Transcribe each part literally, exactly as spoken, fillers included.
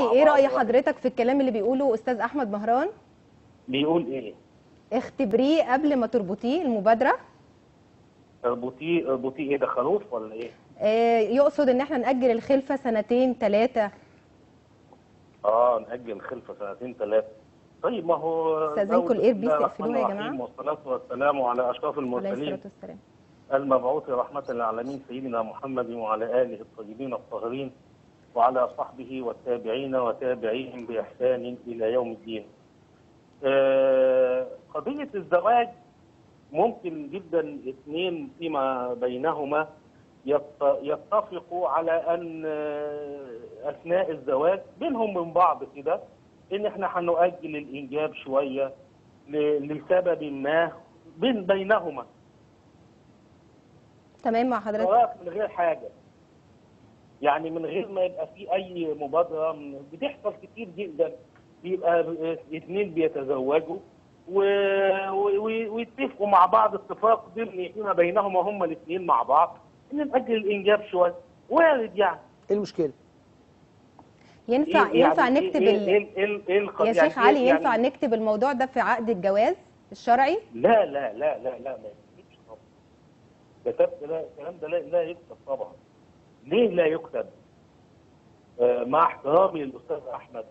مع ايه بعض. رأي حضرتك في الكلام اللي بيقوله استاذ احمد مهران؟ بيقول ايه؟ اختبريه قبل ما تربطيه المبادرة. اربطيه اربطيه ايه ده، خروف ولا ايه؟ آه يقصد ان احنا نأجل الخلفة سنتين ثلاثة. اه نأجل الخلفه سنتين ثلاثه. طيب ما هو استاذنكم بسم الاير الله بيس الرحمن اقفلوها يا جماعة. الرحيم، والصلاه والسلام على اشرف عليه الصلاة المرسلين والسلام. المبعوث رحمه للعالمين سيدنا محمد وعلى اله الطيبين الطاهرين وعلى صحبه والتابعين وتابعيهم باحسان الى يوم الدين. آه قضيه الزواج ممكن جدا اثنين فيما بينهما يتفقوا على ان اثناء الزواج بينهم من بعض كده ان احنا هنؤجل الانجاب شويه لسبب ما بين بينهما. تمام مع حضرتك. سواء من غير حاجه، يعني من غير ما يبقى في اي مبادره. بتحصل كتير جدا، بيبقى اثنين بيتزوجوا ويتفقوا مع بعض اتفاق ضمني فيما بينهما هم الاثنين مع بعض ان نأجل الانجاب شويه. وارد يعني. ايه المشكله؟ ينفع إيه ينفع يعني نكتب إيه ال... إيه إيه إيه يا يعني شيخ علي إيه ينفع يعني نكتب الموضوع ده في عقد الجواز الشرعي؟ لا لا لا لا لا ما يكتبش طبعا. كتبت لا الكلام ده لا, لا يكتب طبعا. ليه لا يكتب؟ آه مع احترامي للاستاذ احمد،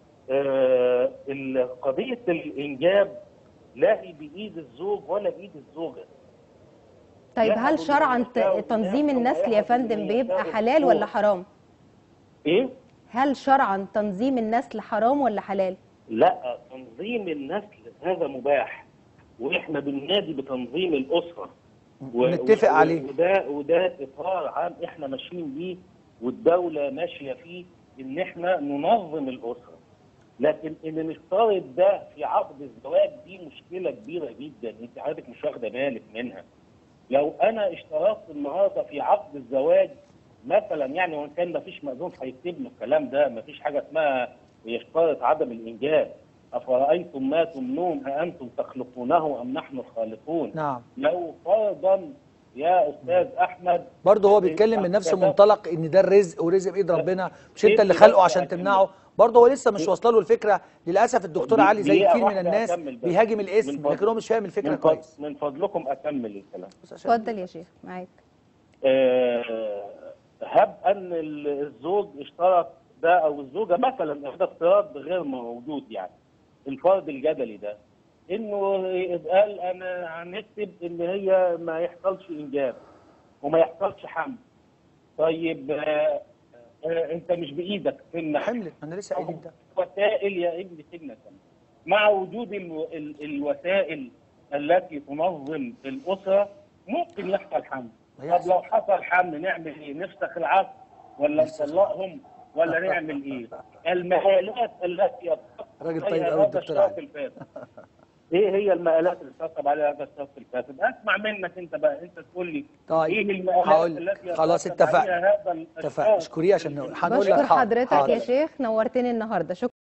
آه قضيه الانجاب لا هي بايد الزوج ولا بايد الزوجه. طيب هل شرعا تنظيم النسل يا فندم بيبقى حلال ولا حرام؟ ايه؟ هل شرعا تنظيم النسل حرام ولا حلال؟ لا، تنظيم النسل هذا مباح، واحنا بننادي بتنظيم الاسره ونتفق عليه. وده وده اطار عام احنا ماشيين بيه والدوله ماشيه فيه ان احنا ننظم الاسره. لكن ان نشترط ده في عقد الزواج دي مشكله كبيره جدا، انت حضرتك مش واخده بالك منها. لو انا اشترطت النهارده في عقد الزواج مثلا، يعني وان كان ما فيش مأذون هيكتب له الكلام ده، ما فيش حاجه اسمها يشترط عدم الانجاب. افرايتم ما تمنون اانتم تخلقونه ام نحن الخالقون. نعم. لو فرضا يا استاذ احمد برضه هو بيتكلم من نفس منطلق ان ده الرزق ورزق بايد ربنا، مش انت اللي خلقه عشان تمنعه. برضه هو لسه مش واصله له الفكره. للاسف الدكتور علي زي كتير من الناس بيهاجم الاسم لكن هو مش فاهم الفكره كويس. من فضلكم اكمل الكلام. اتفضل يا شيخ معاك. أه هب ان الزوج اشترط ده او الزوجه مثلا، هذا افتراض غير موجود يعني، الفرض الجدلي ده انه قال انا هنكتب ان هي ما يحصلش انجاب وما يحصلش حمل. طيب آه آه انت مش بايدك تمنع حملت، انا لسه قايل ده. وسائل يا ابني تمنع، مع وجود ال ال الوسائل التي تنظم الاسره ممكن يحصل حمل. طب لو حصل حمل نعمل ايه؟ نفسخ العقد ولا نطلقهم ولا نعمل ايه؟ المآلات التي راجل طيب قوي الدكتور علي. ايه هي المآلات اللي ترتب عليها هذا الشرط الفاسد؟ اسمع منك انت بقى، انت تقول لي طيب ايه المآلات التي خلاص اتفقنا اتفقنا. اشكريه عشان هنقول لك. بشكر حضرتك يا شيخ، نورتني النهارده. شكرا.